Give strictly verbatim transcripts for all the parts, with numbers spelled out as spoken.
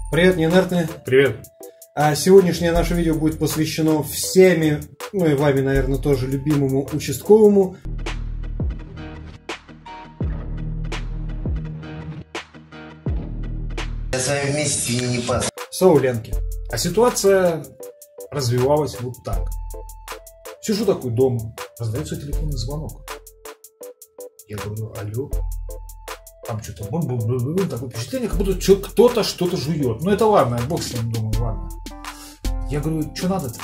Привет, неинертные. Привет. А сегодняшнее наше видео будет посвящено всеми, ну и вами, наверное, тоже любимому участковому. Я с вами вместе и не пас. Сауленки. А ситуация развивалась вот так. Сижу такой дома, раздается телефонный звонок. Я говорю, алло. Там что-то бум-бум-бум-бум, такое впечатление, как будто кто-то что-то жует. Ну это ладно, я бог с ним, думаю, ладно. Я говорю, что надо-то?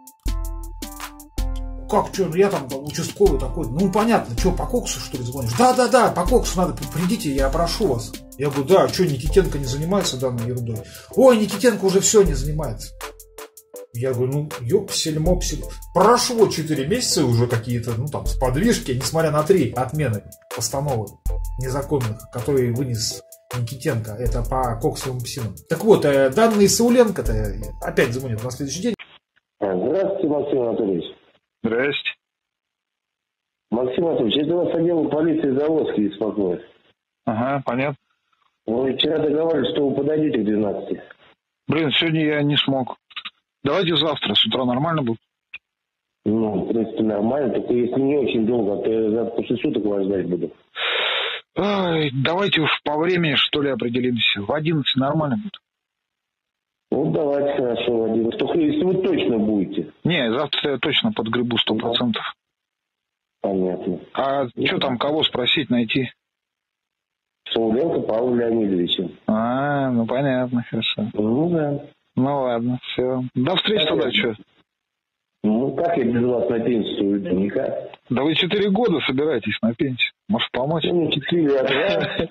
Как, что, ну я там участковый такой, ну понятно, что, по коксу что ли звонишь? Да-да-да, по коксу надо, придите, я прошу вас. Я говорю, да, что, Никитенко не занимается данной ерундой? Ой, Никитенко уже все не занимается. Я говорю, ну, ёпсель-мопсель. Прошло четыре месяца уже какие-то, ну, там, сподвижки, несмотря на три отмены постановок незаконных, которые вынес Никитенко. Это по коксовым псинам. Так вот, э, данные Сауленко-то опять звонят на следующий день. Здравствуйте, Максим Анатольевич. Здрасте. Максим Анатольевич, это вас отдел полиции Заводский беспокоит. Ага, понятно. Вы вчера договаривались, что вы подойдете к двенадцати. Блин, сегодня я не смог. Давайте завтра, с утра нормально будет? Ну, в принципе, нормально, только если не очень долго, то я завтра после суток вас ждать буду. Ай, давайте уж по времени, что ли, определимся. В одиннадцать нормально будет? Ну, давайте, хорошо, в одиннадцать. Только если вы точно будете. Не, завтра я точно подгребу сто процентов. Понятно. А ну, что там, кого спросить, найти? Сауленко Павла Леонидовича. А, ну понятно, хорошо. Ну, да. Ну ладно, все. До встречи тогда, что? Ну, как я без вас на пенсию уйду? Никак. Да вы четыре года собираетесь на пенсию. Может, помочь? Ну, четыре лет.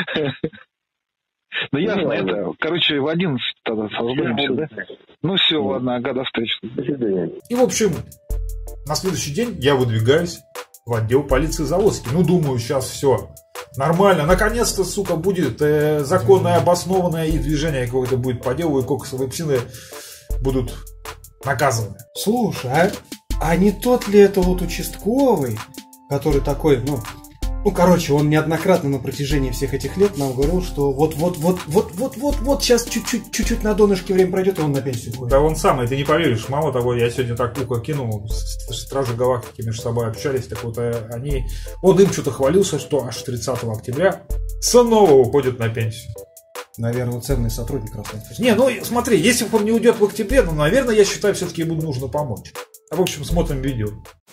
Ну, ясно, это, короче, в одиннадцать тогда созвонимся, да? Ну, все, ладно, ага, до встречи. До свидания. И, в общем, на следующий день я выдвигаюсь в отдел полиции Заводский. Ну, думаю, сейчас все нормально. Наконец-то, сука, будет э, законное, обоснованное, и движение какое-то будет по делу, и коксовые псины будут наказаны. Слушай, а, а не тот ли это вот участковый, который такой, ну, ну, короче, он неоднократно на протяжении всех этих лет нам говорил, что вот-вот-вот-вот-вот-вот-вот сейчас чуть-чуть, чуть-чуть на донышке время пройдет, и он на пенсию уходит. Да он самый, ты не поверишь. Мало того, я сегодня так ухо кинул, Стражи Галактики между собой общались, так вот они, он им что-то хвалился, что аж тридцатого октября снова уходит на пенсию. Наверное, ценный сотрудник раз. Не, ну смотри, если он не уйдет в октябре, ну, наверное, я считаю, все-таки ему нужно помочь. А в общем, смотрим видео.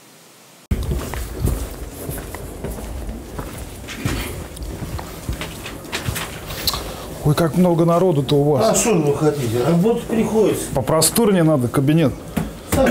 Ой, как много народу-то у вас. А что вы хотите? Работать приходится. Попросторнее надо кабинет. Так.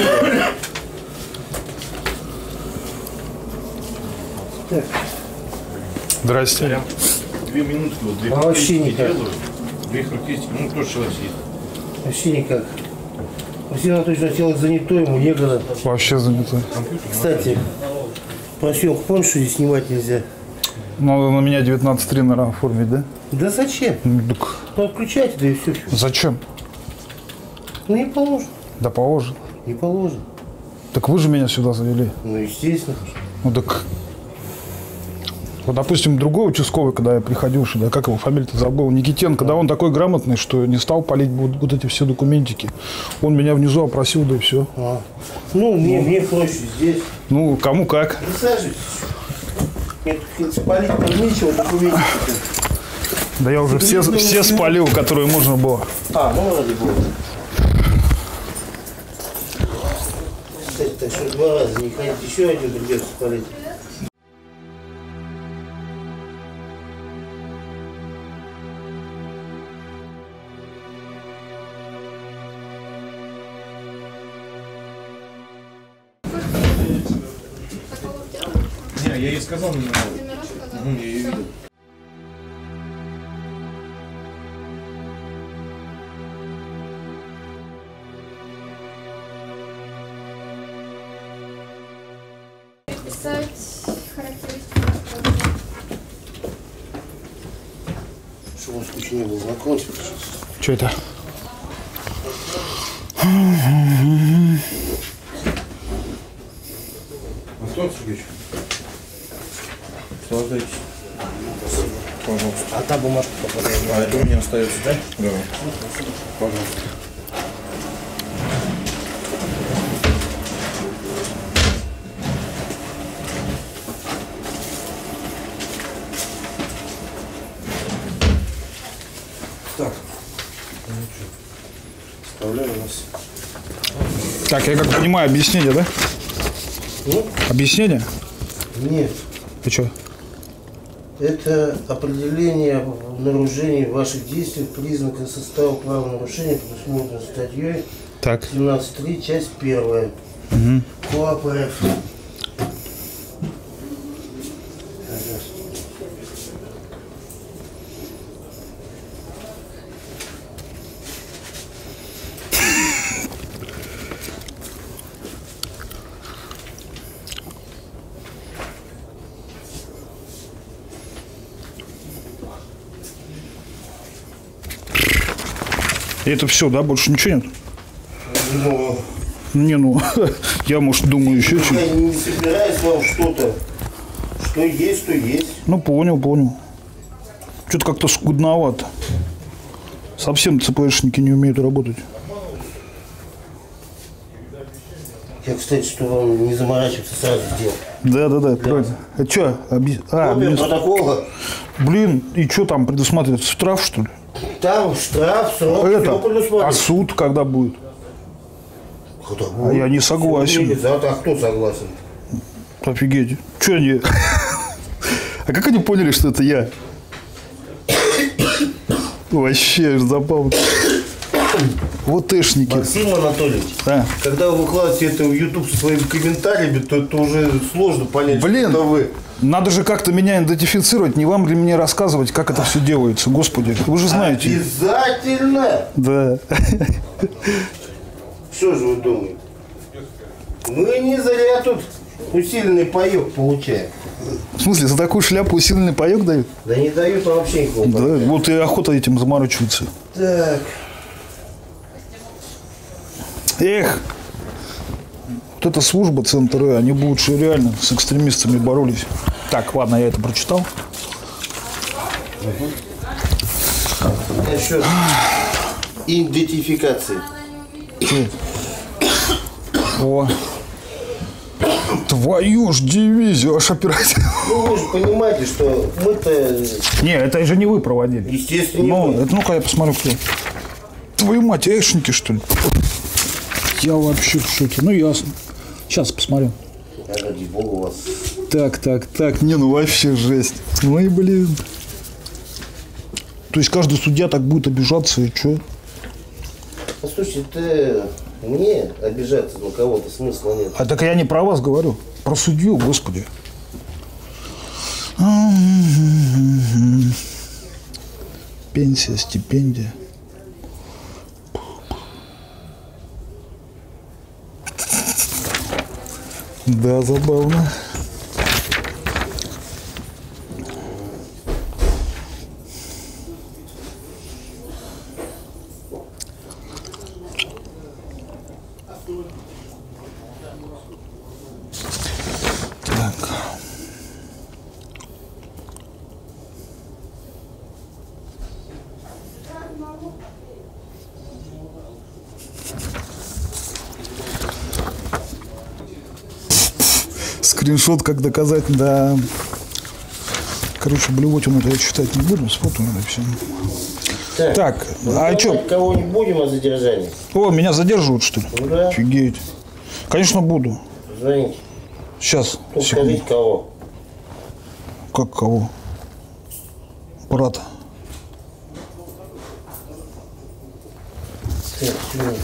Здрасте. Две минутки, вот две А вообще никак. делаю. Две характеристики, ну кто человек сидит. Вообще никак. Максим Анатольевич начал занятой, ему некогда. Вообще занятой. Кстати, по съемку помнишь, что здесь снимать нельзя? Надо на меня девятнадцать три, наверное, оформить, да? Да зачем? Ну, так Ну, отключайте, да и все. зачем? Ну, не положено. Да положено. Не положено. Так вы же меня сюда завели. Ну, естественно. Ну так... Вот, допустим, другой участковый, когда я приходил сюда, как его фамилия-то забыл, Никитенко, да, он такой грамотный, что не стал палить вот, вот эти все документики. Он меня внизу опросил, да и все. А. Ну, мне, мне проще здесь. Ну, кому как. Присаживайтесь. Нет, спалить там нечего, документики. Да я уже все, все спалил, которые можно было. А, ну ради бога. Кстати, так что два раза не ходить, еще один придется спалить. Не, я ей сказал номера. Угу, я ее видел. Писать характеристику. Чтобы он скучно не был, знакомься, пожалуйста. Что это? Антон Сергеевич, наслаждайтесь. Спасибо. Пожалуйста. А та бумажка попадает. А это у меня остается, да? Да. Пожалуйста. Так. Вставляю у нас. Так, я как понимаю, объяснение, да? Ну? Объяснение? Нет. Ты что? Это определение нарушений ваших действий, признаков состава правонарушения, предусмотрено статьей Так. семнадцать три, часть первая. Угу. КоАП РФ. И это все, да? Больше ничего нет? Ну, Не, ну, я, может, думаю, еще я что-то. не собираюсь вам что-то. Что есть, то есть. Ну, понял, понял. Что-то как-то скудновато. Совсем ЦПшники не умеют работать. Я, кстати, что вам не заморачиваться, сразу сделал. Да, да, да, правильно. А что? Объ... А, Копия блин, протокола. блин, и что там предусматривается? Штраф, что ли? Там штраф, срок, все Это, а предусмотрено. суд когда будет? Когда А будет? я не согласен. Всё, завтра. А кто согласен? Офигеть. Че они? А как они поняли, что это я? Вообще, забавно. Вот эшники. Максим Анатольевич, Да. когда вы выкладываете это в YouTube со своими комментариями, то это уже сложно понять, Блин. что это вы. Надо же как-то меня идентифицировать. Не вам ли мне рассказывать, как это все делается? Господи, вы же знаете. Обязательно! Да. Что же вы думаете? Мы не зря тут усиленный паёк получаем. В смысле, за такую шляпу усиленный паёк дают? Да не дают вообще никакого Да. паёка. Вот и охота этим заморачиваться. Так. Эх. Вот эта служба Центр Э, они бы лучше реально с экстремистами боролись. Так, ладно, я это прочитал. Насчет идентификации. О. Твою ж дивизию, аж оперативно. Ну вы же понимаете, что мы-то, Не, это же не вы проводили. естественно, не Ну, мы. это, ну-ка я посмотрю, кто. Твою мать, эшники, что ли? Я вообще в шоке. Ну, ясно. Сейчас посмотрю. Да, ради бога у вас. Так, так, так. Не, ну вообще жесть. Ну и блин. То есть каждый судья так будет обижаться и что? Ну, слушай, ты мне обижаться на кого-то смысла нет. А так я не про вас говорю. Про судью, господи. Пенсия, стипендия. Да, забавно. Так. Скриншот как доказать, да. Короче, блевать он это я читать не буду, с фото надо все. Так, Так, а узнавать что? кого не будем о задержании? О, меня задерживают, что ли? Ну да, Офигеть. Конечно, буду. звоните. Сейчас, Ну, секунду. скажите, кого? Как кого? Брата. Так, сегодня.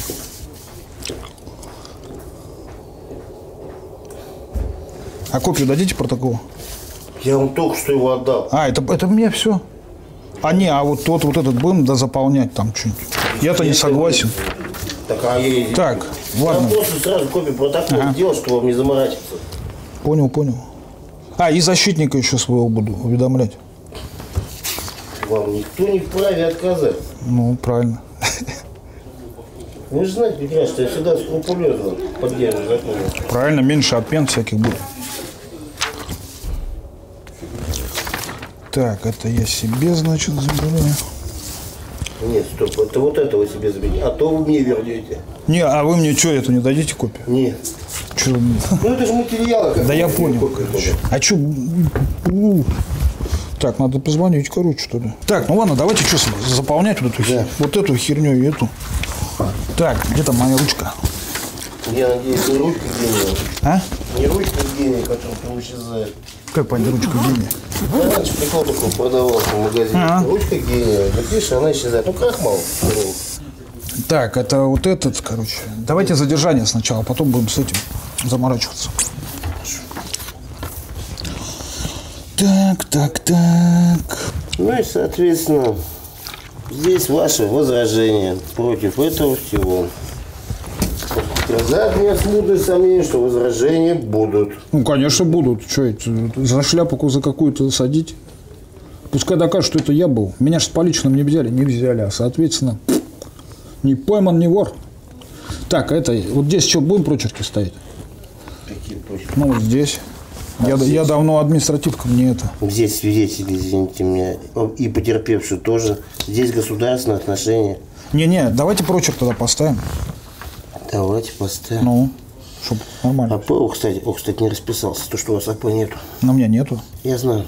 А копию дадите протокола? Я вам только что его отдал. А, это, это мне все. А не, а вот тот вот этот будем да, заполнять там что-нибудь. Я-то не Это согласен. Так, а я... Так, Я ладно. просто сразу копию протокола Ага. сделал, чтобы вам не заморачиваться. Понял, понял. А, и защитника еще своего буду уведомлять. Вам никто не вправе отказать. Ну, правильно. Вы же знаете прекрасно, что я всегда скрупулезно поддерживаю закон. Правильно, меньше отмен всяких будет. Так, это я себе, значит, забираю. Нет, стоп, это вот этого себе заберите, а то вы мне вернете. Не, а вы мне что, эту не дадите копию? Нет. Что? Ну это же материалы. Да я понял, короче. А что? Так, надо позвонить, короче, что ли. Так, ну ладно, давайте что, заполнять вот эту, да. вот эту херню и эту. Так, где там моя ручка? Я надеюсь, не ручка гения. А? Не ручка гения, которая там исчезает. Как понять, ручка гения? Да, раньше прикол такой продавался в магазине. А-а. Ручка гения, запишешь, она исчезает. Ну, крахмал. Так, это вот этот, короче. Давайте задержание сначала, потом будем с этим заморачиваться. Так, так, так. Ну и, соответственно, здесь ваше возражение против этого всего. Сказать мне смутное сомнение, что возражения будут. Ну, конечно, будут. Что это? За шляпу за какую-то садить? Пускай докажут, что это я был. Меня же с поличным не взяли. Не взяли, а, соответственно, не пойман, не вор. Так, это, вот здесь что, будем прочерки ставить? Какие прочерки? Ну, вот здесь. А я, здесь? Я давно административка, мне это. Здесь свидетели, извините меня, и потерпевшие тоже. Здесь государственные отношения. Не-не, давайте прочерк тогда поставим. Давайте поставим. Ну, чтобы нормально. АП, о, кстати, о, кстати, не расписался. То, что у вас АП нету. На меня нету. Я знаю.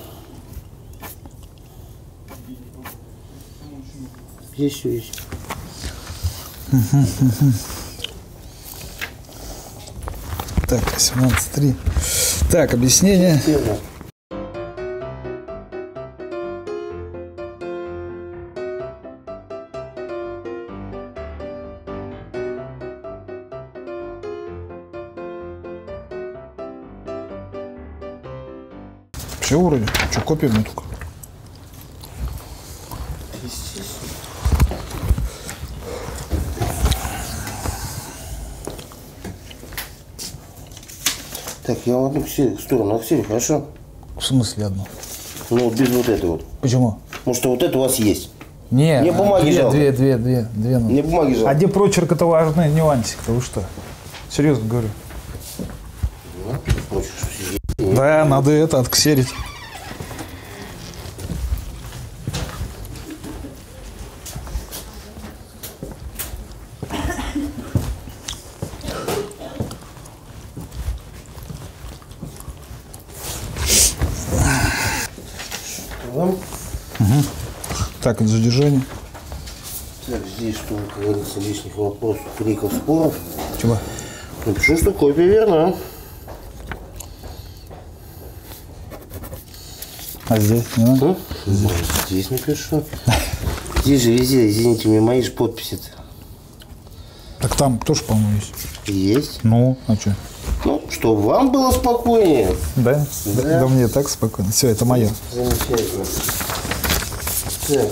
Здесь все есть. Угу, угу. Так, восемнадцать три. Так, объяснение. Первое. Все вроде. Что, копия мне только? Так, я в одну сторону, Аксель, хорошо? В смысле одну? Ну, без вот этого вот. Почему? Потому что вот это у вас есть. Не, Мне бумаги две, жалко. Две, две, две, две. Мне бумаги жалко. А где прочерк, это важный нюансик-то, вы что? Серьезно говорю. Ну, да, надо это отксерить. Угу. Так, это задержание. Так, здесь, что, как говорится, лишних вопросов, криков, споров. Чего? Напишу, что копия верна. А здесь не надо? Здесь, здесь напишу. Здесь же везде, извините меня, мои же подписи-то. Так там тоже, по-моему, есть. Есть. Ну, а что? Ну, чтобы вам было спокойнее. Да? Да, да, да мне так спокойно. Все, это мое. Замечательно. Так.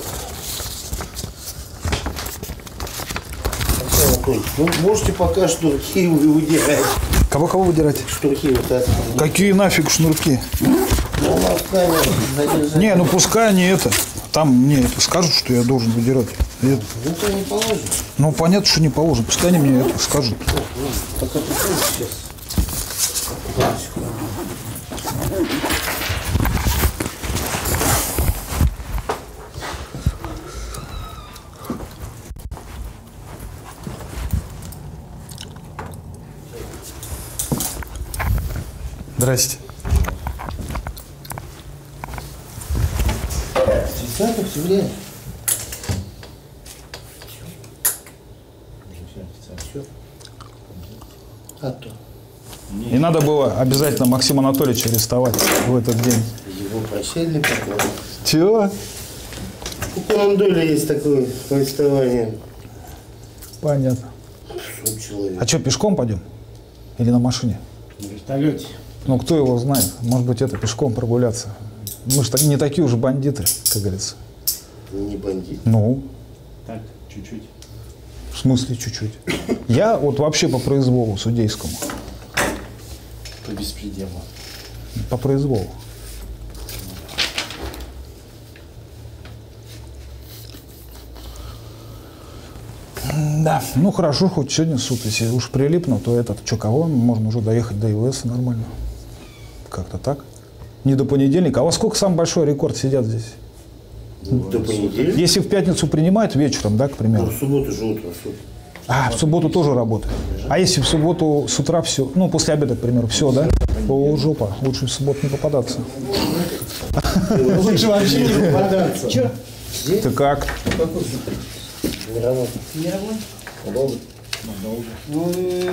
Ну, можете пока шнурки выдирать. Кого-кого выдирать? Шнурки вытаскивать. Какие нафиг шнурки? Ну, у нас камера задержать. Не, ну пускай они это. Там мне это скажут, что я должен выдирать. Это. Ну, то не положено. Ну, понятно, что не положено. Пускай они мне это скажут. Ну, пока приходит сейчас. Здрасте. тридцатое октября. А то. И надо было обязательно Максима Анатольевича арестовать в этот день. Его прощальный поклон. Чего? У Конан Дойля есть такое повествование. Понятно. А что, пешком пойдем? Или на машине? На вертолете. Ну, кто его знает? Может быть, это пешком прогуляться. Мы же не такие уже бандиты, как говорится. Не бандит. Ну? Так, чуть-чуть. В смысле чуть-чуть? Я вот вообще по произволу судейскому. По беспределу. По произволу. Да, ну хорошо, хоть сегодня суд, если уж прилипну, то этот, что, кого, можно уже доехать до ИВС нормально. Как-то так. Не до понедельника. А во сколько самый большой рекорд сидят здесь? До понедельника. Если в пятницу принимают вечером, да, к примеру? Ну, в субботу же утро. суд. А, в субботу тоже работает. А если в субботу с утра все, ну, после обеда, к примеру, все, да? То жопа. Лучше в субботу не попадаться. Лучше вообще не попадаться. Ты как? Не работает. Не работает? Долго? Ну,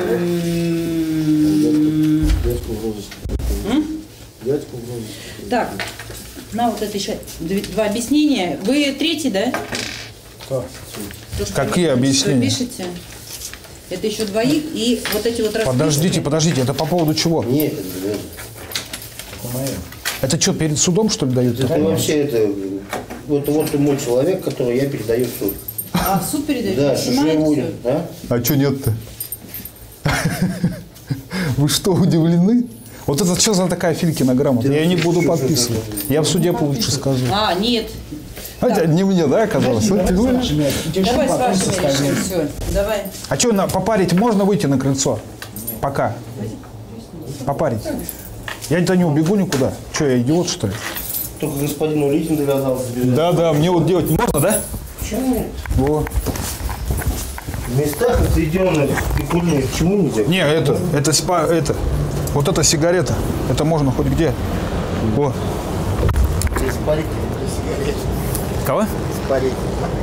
Дядьку в розыске. Дядьку в розыске. так, на вот это еще два объяснения. Вы третий, да? Да. То, что Какие вы объяснения? Пишете. Это еще двоих и вот эти вот расписки. Подождите, подождите, это по поводу чего? Нет, это Это что, перед судом, что ли, дают? Это вообще это. Вот, вот мой человек, которого я передаю в суд. А в суд передаете? Да, Снимаете Шишевулин, всё? да? А что нет-то? Вы что, удивлены? Вот это что за такая Филькина грамота? Я не буду подписывать. Я в суде лучше скажу. А, нет. Хотя не мне, да, оказалось? Вот ты говоришь. Давай с вашими решим. Все, давай. А что, на, попарить можно выйти на крыльцо? Пока. Попарить. Я-то не убегу никуда. Что, я идиот, что ли? Только господин Улитин догадался бежать. Да, да, мне вот делать можно, да? Почему нет? Во. В местах отведенных и курения почему нельзя? Не, это, это, спа, это, вот эта сигарета, это можно хоть где. Во. Ты спалить? Сигарет. Кого? Спалить.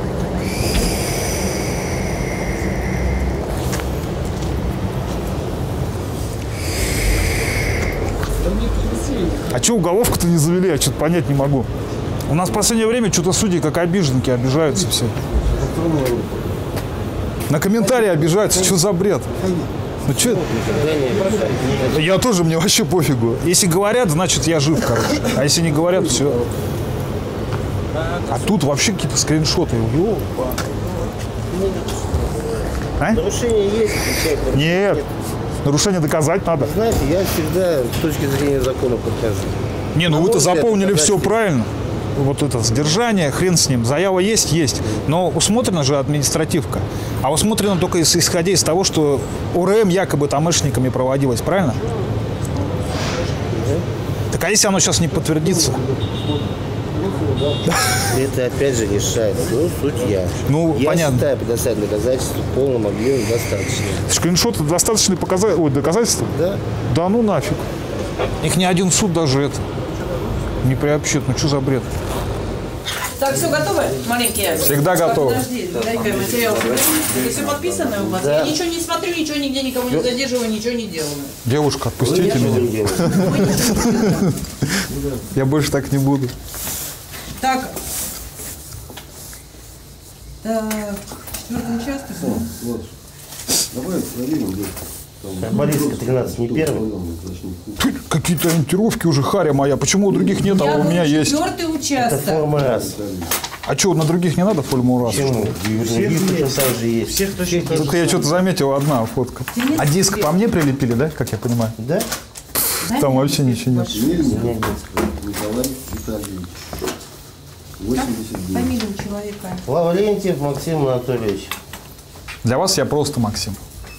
А что уголовку-то не завели, я что-то понять не могу. У нас в последнее время что-то судьи как обиженки, обижаются все. На комментарии обижаются, что за бред? Ну что? Я тоже, мне вообще пофигу. Если говорят, значит я жив, короче. А если не говорят, все. А тут вообще какие-то скриншоты. Ёпа. А? Нарушение есть, отвечает. Нет. Нарушение доказать надо. Знаете, я всегда с точки зрения закона подхожу. Не, ну вы-то заполнили все правильно. Вот это содержание, хрен с ним. Заява есть, есть. Но усмотрена же административка. А усмотрена только исходя из того, что ОРМ якобы тамошниками проводилось, правильно? Так а если оно сейчас не подтвердится? Это опять же решает, ну, судья. Ну, я понятно. считаю, предоставить доказательства в полном объеме достаточно. Скриншоты достаточные показа... Ой, доказательства? Да. Да ну нафиг. Их ни один суд даже это не приобщит. Ну что за бред? Так, все готово, маленькие? Всегда готово. Подожди, дай-ка материал. Это все подписано у вас? Да. Я ничего не смотрю, ничего нигде никого не задерживаю, ничего не делаю. Девушка, отпустите меня. Я больше так не буду. Так. Так, четвертый участок. Вот. Давай проверим, где там. Борисовка тринадцать, не первый? Какие-то ориентировки уже, харя моя. Почему у других нет, а у меня есть? Четвертый Это участок. форма раз. А что, на других не надо форму раз? Почему? Вид там же есть. Всех точно. Только я что-то заметил, одна фотка. А диск по мне прилепили, да, как я понимаю? Да? Там вообще ничего нет. Николай Витальевич. восемьдесят девять. Фамилию человека. Лаврентьев Максим Анатольевич. Для вас я просто Максим.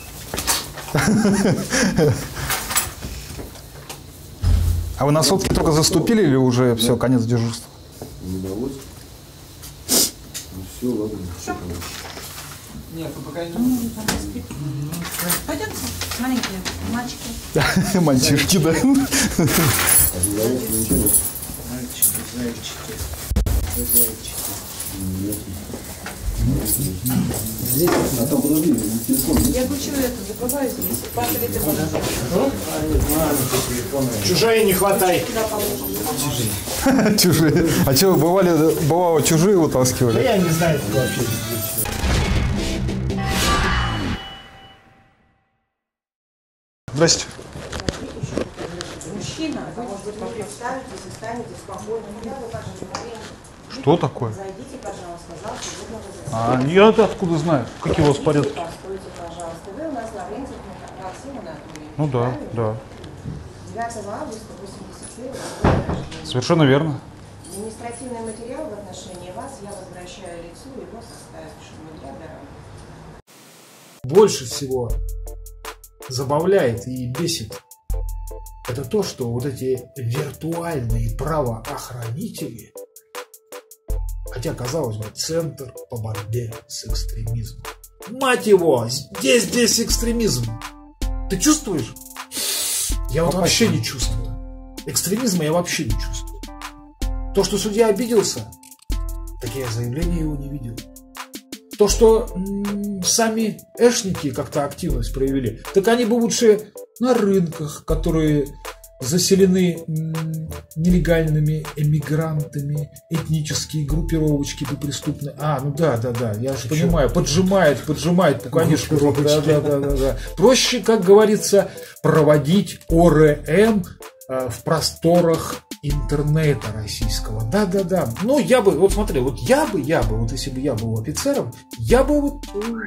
А вы на сотке только заступили или уже все, конец дежурства? Недовольство. Ну все, ладно. Нет, ну пока не. Пойдемте, маленькие мальчики. Мальчишки, да? Мальчики, зайчики. Зайчики. Здесь, а там подожди, телефон. Я говорю, что это, забываю здесь. Патрик, ты Чужие не хватай. Чужие. А что, бывали, бывало, чужие вытаскивали? Я не знаю, это вообще. Здрасте. Мужчина. Что такое? А я-то откуда знаю? Какие у вас порядки? Ну да, да. Совершенно верно. Административный материал в отношении вас я возвращаю лицу, его составишь для дорог. Больше всего забавляет и бесит это то, что вот эти виртуальные правоохранители, хотя, казалось бы, центр по борьбе с экстремизмом. Мать его, здесь, здесь экстремизм. Ты чувствуешь? Я вот вообще не чувствую. Экстремизма я вообще не чувствую. То, что судья обиделся, так я заявления его не видел. То, что м- сами эшники как-то активность проявили, так они бы лучше на рынках, которые заселены м- нелегальными эмигрантами, этнические группировочки бы преступные. А, ну да, да, да, я же Ты понимаю, чё? поджимает, поджимает, конечно. Да, да, да, да, да. Проще, как говорится, проводить ОРМ э, в просторах интернета российского. Да, да, да. Ну, я бы, вот смотри, вот я бы, я бы, вот если бы я был офицером, я бы вот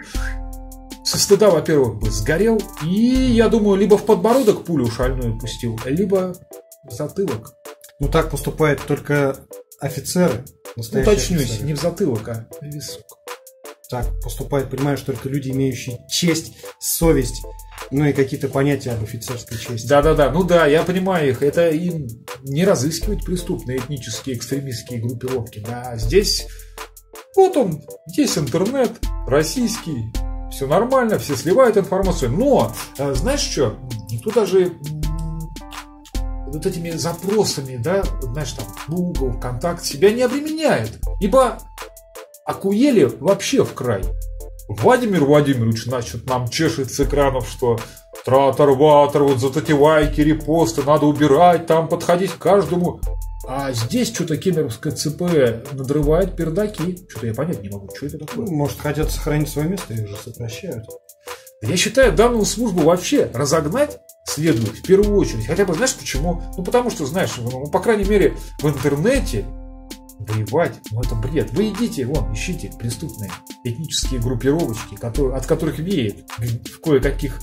со стыда, во-первых, бы сгорел, и, я думаю, либо в подбородок пулю шальную пустил, либо в затылок. Ну так поступают только офицеры. Уточнюсь, офицеры. не в затылок, а в висок. Так поступают, понимаешь, только люди, имеющие честь, совесть, ну и какие-то понятия об офицерской чести. Да-да-да, ну да, я понимаю их. Это им не разыскивать преступные этнические экстремистские группировки. Да, здесь вот он, здесь интернет российский, все нормально, все сливают информацию. Но, знаешь что, никто даже м, вот этими запросами, да, знаешь, там, Google, ВКонтакте себя не обременяет. Ибо охуели вообще в край. Владимир Владимирович, значит, нам чешет с экранов, что тратор-ватор, вот за эти лайки, репосты надо убирать, там подходить к каждому. А здесь что-то кемеровское ЦП надрывает пердаки. Что-то я понять не могу, что это такое. Ну, может, хотят сохранить свое место и уже сокращают. Я считаю, данную службу вообще разогнать следует в первую очередь. Хотя бы, знаешь почему? Ну, потому что, знаешь, ну, по крайней мере, в интернете воевать, ну это бред. Вы идите, вон, ищите преступные этнические группировочки, которые, от которых веет в кое-каких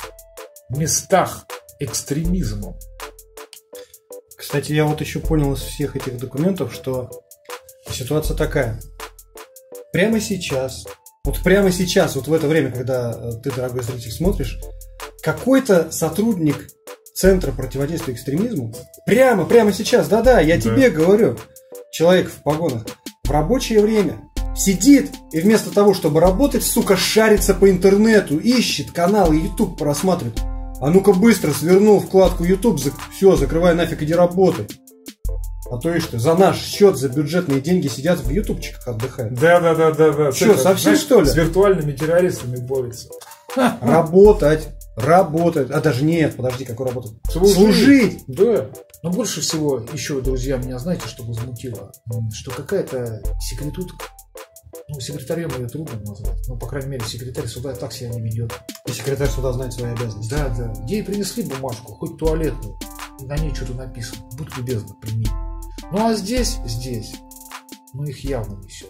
местах экстремизмом. Кстати, я вот еще понял из всех этих документов, что ситуация такая. Прямо сейчас, вот прямо сейчас, вот в это время, когда ты, дорогой зритель, смотришь, какой-то сотрудник Центра противодействия экстремизму, прямо, прямо сейчас, да-да, я да. тебе говорю, человек в погонах, в рабочее время сидит и вместо того, чтобы работать, сука, шарится по интернету, ищет каналы YouTube, просматривает. А ну-ка быстро свернул вкладку YouTube, зак... все, закрывай нафиг, иди работай. А то и что, за наш счет, за бюджетные деньги сидят в ютубчиках отдыхают. Да-да-да-да. Что, совсем знаешь, что ли? С виртуальными террористами борются. Работать, работать. А даже нет, подожди, какой работать? Служить. Служить. Да. Но больше всего еще, друзья, меня знаете, что возмутило? Что какая-то секретутка, ну, секретарем ее трудно назвать, но, по крайней мере, секретарь суда так себя не ведет. И секретарь суда знает свои обязанности. Да, да. Ей принесли бумажку, хоть туалетную, и на ней что-то написано. Будь любезна, прими. Ну, а здесь, здесь, ну, их явно несет.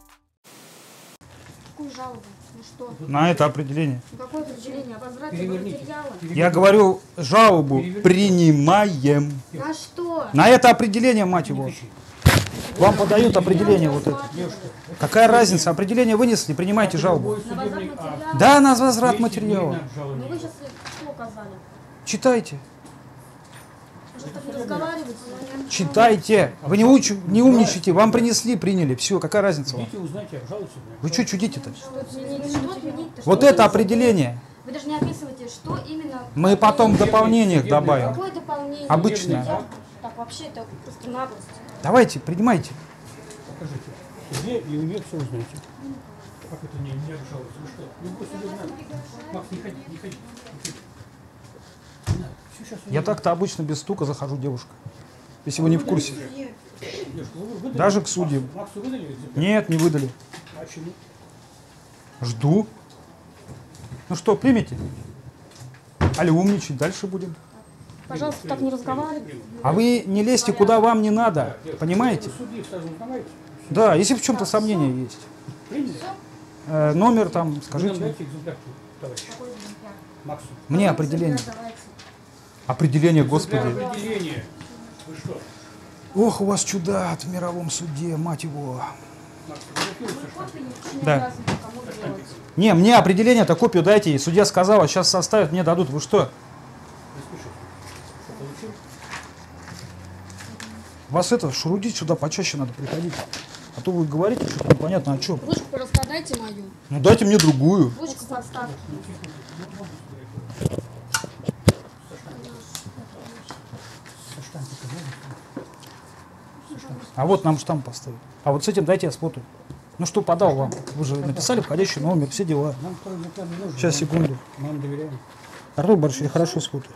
Какую жалобу? Ну что? На это определение. Какое определение? О возврате материала? Я говорю, жалобу принимаем. На что? На это определение, мать его. Вам подают определение вот это. Какая разница? Определение вынесли, принимайте жалобу. На возврат материала? Да, на возврат материала. Ну вы сейчас что указали? Читайте. Может, так не разговаривать? Читайте. Вы не, уч... не умничайте. Вам принесли, приняли. Все, какая разница вам? Вы что чудите-то? Что отменить? Что отменить-то? Вот Что это вы определение. Вы даже не описываете, что именно... Мы потом в дополнениях добавим. Какое дополнение? Обычное. Я... Так, вообще, это просто-напросто. Давайте, принимайте. Покажите. Где и у нее все узнаете. Как это не, не обжалуется? Вы что? Ну, просто не знаю. Макс, не ходи, не ходи. Я так-то обычно без стука захожу, девушка. Если вы не в курсе. Даже к судьям. Максу выдали? Нет, не выдали. А чему? Жду. Ну что, примете? Али умничать, дальше будем. Пожалуйста, так не разговаривайте. А вы не лезьте, куда вам не надо. Понимаете? Да, если в чем-то сомнения есть. Э, номер там, скажите. Мне определение. Определение, господи. Ох, у вас чудак в мировом суде, мать его. Да. Не, мне определение-то копию дайте. Судья сказала, сейчас составят, мне дадут. Вы что? Вас это, шурудить сюда почаще надо приходить. А то вы говорите, что непонятно, а что? Ручку просто дайте мою. Ну дайте мне другую. Ручку подставьте. А вот нам штамп поставить. А вот с этим дайте я сфотаю. Ну что, подал вам. Вы же написали входящий номер, все дела. Сейчас, секунду. Нам доверяем. Артур Борисович, я хорошо сфотаю.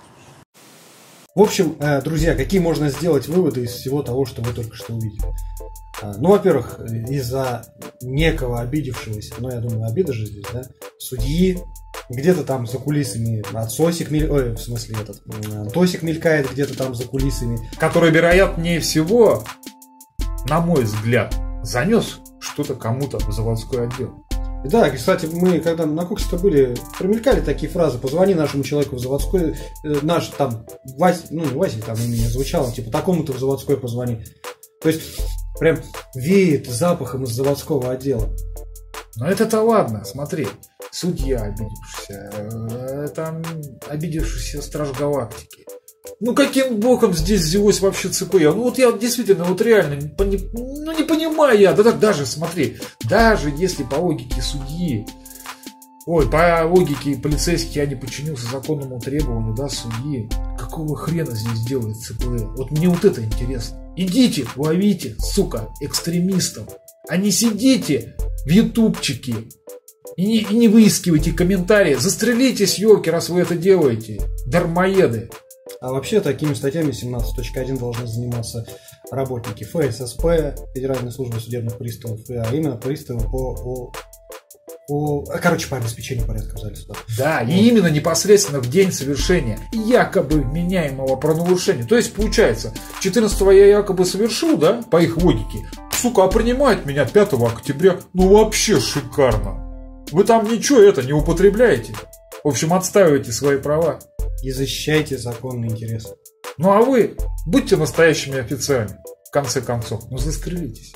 В общем, друзья, какие можно сделать выводы из всего того, что вы только что увидели? Ну, во-первых, из-за некого обидевшегося, ну, я думаю, обида же здесь, да, судьи, где-то там за кулисами отсосик, мель... ой, в смысле, этот, Тосик мелькает где-то там за кулисами. Который, вероятнее всего, на мой взгляд, занес что-то кому-то в заводской отдел. Да, кстати, мы когда на курсе-то были, промелькали такие фразы: позвони нашему человеку в заводской, э, наш там, Вась, ну не Вася, там имя звучало, типа такому-то в заводской позвони. То есть, прям веет запахом из заводского отдела. Но это-то ладно, смотри, судья обидевшийся, там обидевшийся Страж Галактики. Ну каким боком здесь взялось вообще ЦП? Ну вот я действительно, вот реально, не, пони... ну не понимаю я, да так даже, смотри, даже если по логике судьи, ой, по логике полицейских я не подчинился законному требованию, да, судьи, какого хрена здесь делает ЦП? Вот мне вот это интересно. Идите, ловите, сука, экстремистов, а не сидите в ютубчике и не, и не выискивайте комментарии. Застрелитесь, ёлки, раз вы это делаете, дармоеды. А вообще такими статьями семнадцать точка один должны заниматься работники ФССП, Федеральной службы судебных приставов, а именно приставы по, по, по, короче, по обеспечению порядка в зале суда. Да, и именно непосредственно в день совершения якобы вменяемого правонарушения. То есть, получается, четырнадцатого я якобы совершил, да, по их логике. Сука, а принимает меня пятого октября, ну вообще шикарно. Вы там ничего это не употребляете. В общем, отстаивайте свои права. И защищайте законные интересы. Ну а вы будьте настоящими офицерами, в конце концов. Ну застрелитесь.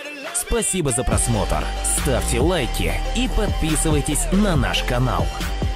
Спасибо за просмотр. Ставьте лайки и подписывайтесь на наш канал.